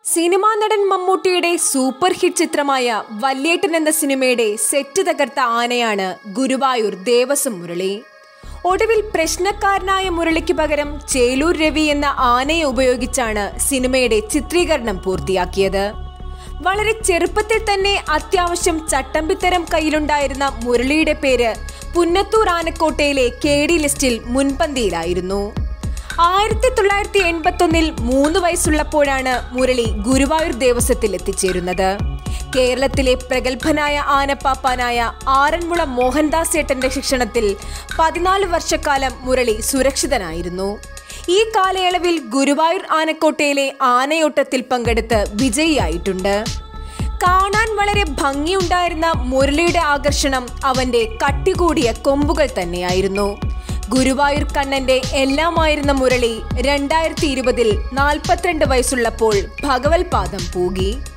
Cinema നടൻ മമ്മൂട്ടിയുടെ super hit ചിത്രമായ വല്യേട്ടൻ എന്ന സിനിമയുടെ സെറ്റ് തകർത്ത ആനയാണ് ഗുരുവായൂർ ദേവസ്വം മുരളി. ഒടുവിൽ പ്രശ്നക്കാരനായ മുരളിക്ക് പകരം ചേലൂർ രവി എന്ന ആനയെ ഉപയോഗിച്ചാണ് സിനിമയുടെ ചിത്രീകരണം പൂർത്തിയാക്കിയത്. വളരെ ചെറുപ്പത്തിൽ തന്നെ അത്യാവശ്യം ചട്ടമ്പിത്തരം കയ്യിലുണ്ടായിരുന്ന മുരളിയുടെ പേര് പുന്നത്തൂർ ആനക്കോട്ടയിലെ KD ലിസ്റ്റിൽ മുൻപന്തിയിലായിരുന്നു. 1981 3 വയസ്സുള്ളപ്പോഴാണ് മുരളി ഗുരുവായൂർ ദേവസ്വത്തിൽ എത്തിച്ചേരുന്നത്. കേരളത്തിലെ പ്രഗത്ഭനായ ആനപ്പാപ്പാനായ ആറന്മുള മോഹൻദാസ് ഏട്ടന്റെ ശിക്ഷണത്തിൽ 14 വർഷക്കാലം മുരളി സുരക്ഷിതനായിരുന്നു. ഈ കാലയളവിൽ ഗുരുവായൂർ ആനക്കോട്ടയിലെ ആനയോട്ടത്തിൽ പങ്കെടുത്ത് വിജയിയായിട്ടുണ്ട്. കാണാൻ വളരെ ഭംഗിയുണ്ടായിരുന്ന മുരളിയുടെ ആകർഷണം അവന്റെ കട്ടികൂടിയ കൊമ്പുകൾ തന്നെയായിരുന്നു. ഗുരുവായൂർ കണ്ണന്റെ എല്ലാമായിരുന്ന മുരളി 2020 42 വയസ്സുള്ളപ്പോൾ ഭഗവത്പാദം പൂകി.